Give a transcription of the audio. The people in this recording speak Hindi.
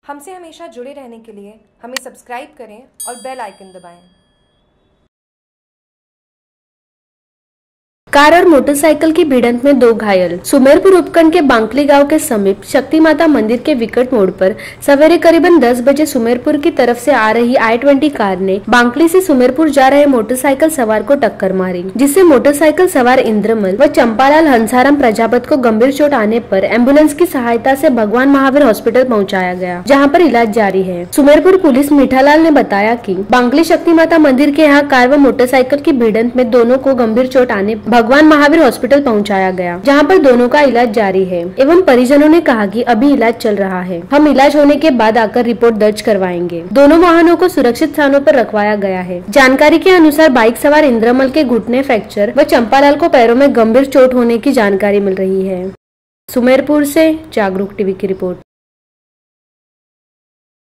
हमसे हमेशा जुड़े रहने के लिए हमें सब्सक्राइब करें और बेल आइकन दबाएं। कार और मोटरसाइकिल की भिड़ंत में 2 घायल। सुमेरपुर उपखंड के बांकली गांव के समीप शक्ति माता मंदिर के विकट मोड़ पर सवेरे करीबन 10 बजे सुमेरपुर की तरफ से आ रही I-20 कार ने बांकली से सुमेरपुर जा रहे मोटरसाइकिल सवार को टक्कर मारी, जिससे मोटरसाइकिल सवार इंद्रमल व चंपालाल हंसाराम प्रजापत को गंभीर चोट आने पर एम्बुलेंस की सहायता से भगवान महावीर हॉस्पिटल पहुँचाया गया, जहाँ पर इलाज जारी है। सुमेरपुर पुलिस मीठालाल ने बताया कि बांकली शक्ति माता मंदिर के यहाँ कार व मोटरसाइकिल की भिड़ंत में दोनों को गंभीर चोट आने भगवान महावीर हॉस्पिटल पहुंचाया गया, जहां पर दोनों का इलाज जारी है। एवं परिजनों ने कहा कि अभी इलाज चल रहा है, हम इलाज होने के बाद आकर रिपोर्ट दर्ज करवाएंगे। दोनों वाहनों को सुरक्षित स्थानों पर रखवाया गया है। जानकारी के अनुसार बाइक सवार इंद्रमल के घुटने फ्रैक्चर व चंपालाल को पैरों में गंभीर चोट होने की जानकारी मिल रही है। सुमेरपुर से जागरूक टीवी की रिपोर्ट।